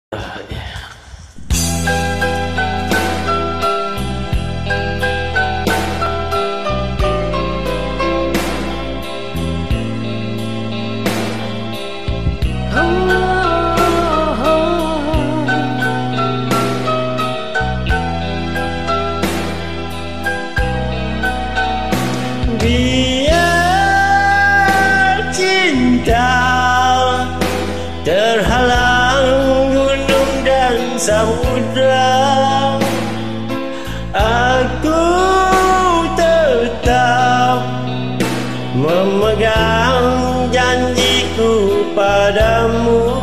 Biar cinta terhalang gunung dan samudra, aku tetap memegang janjiku padamu.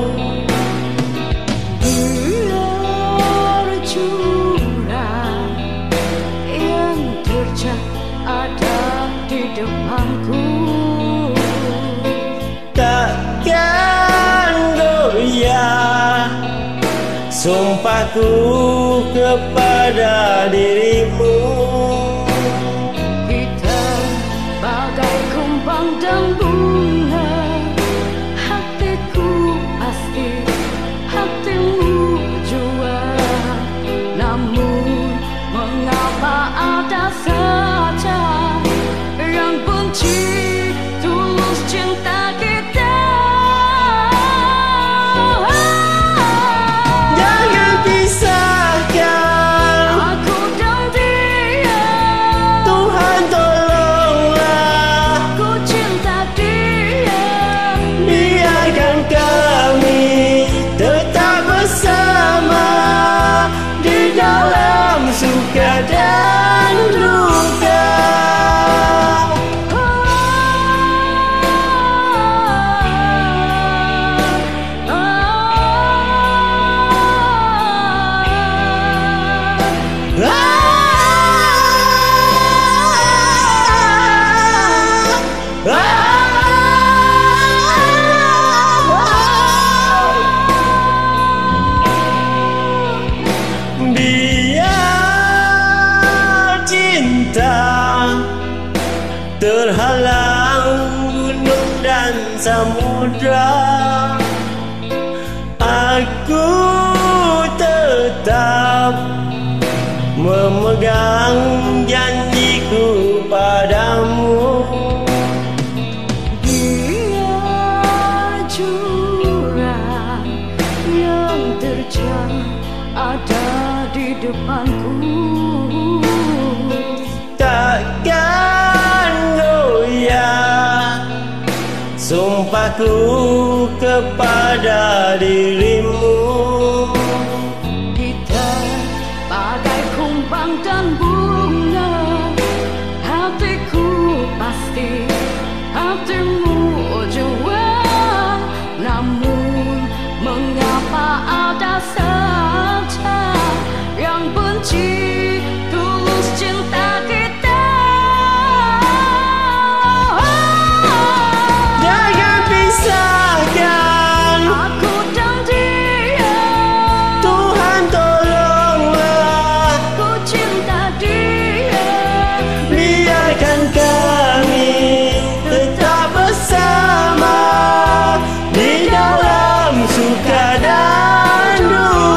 Biar curang yang terjang ada di depanku, takkan goyah sumpahku kepada dirimu. kita bagai kumbang dan bunga, hatiku pasti, hatimu jua. Namun mengapa ada saja yang benci tulus cinta kita? Jangan pisahkan Aku dan dia, Tuhan, tolonglah. aku cinta dia. Biarkan kami tetap bersama di dalam suka dan duka. Biar cinta terhalang gunung dan samudra, aku tetap memegang janjiku padamu. Biar jurang yang terjang ada di depanku, Takkan goyah sumpahku kepada dirimu. kita bagai kumbang dan bunga, hatiku pasti, hatimu jua. Namun mengapa ada saja yang benci tulus cinta kita? Jangan pisahkan, Aku dan dia, Tuhan, tolonglah. aku cinta dia. Biarkan kami tetap bersama di dalam suka dan duka.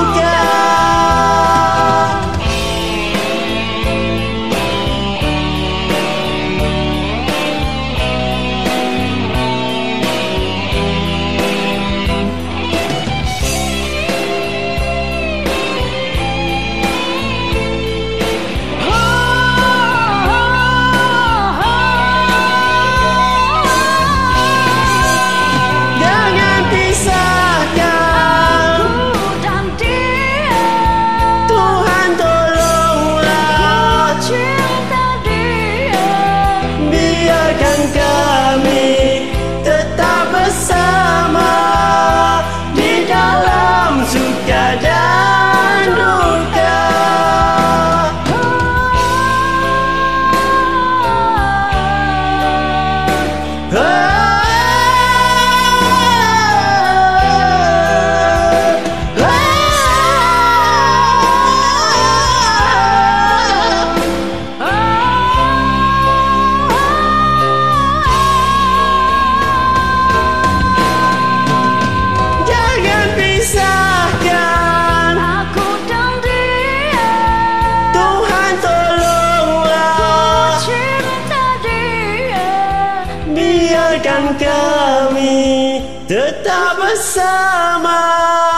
biarkan kami tetap bersama.